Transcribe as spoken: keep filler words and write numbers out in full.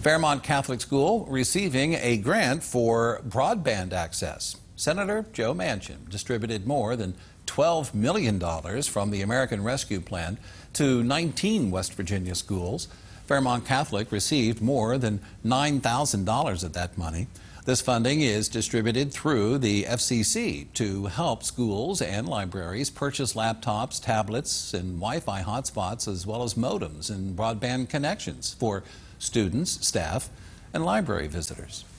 Fairmont Catholic School receiving a grant for broadband access. Senator Joe Manchin distributed more than twelve million dollars from the American Rescue Plan to nineteen West Virginia schools. Fairmont Catholic received more than nine thousand dollars of that money. This funding is distributed through the F C C to help schools and libraries purchase laptops, tablets, and Wi-Fi hotspots, as well as modems and broadband connections for students, staff, and library visitors.